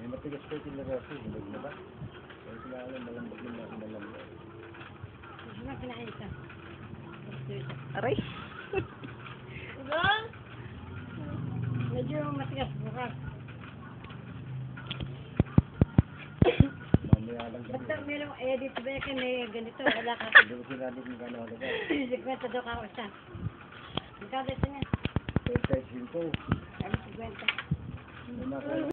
matigas ko yung laraso, hindi na ba? Kaya kailangan malambot na malambot. Hindi na kinain ka. Aray. Diba? Medyo matigas bukas. Mamaya lang Ba't kami. merong edit ba yan may ganito? Wala ka. Hindi ko sinabi kung gano'n ako ba? 50 daw ka ako isa. Magkano ito niya? 35. Sabi 50. Hindi na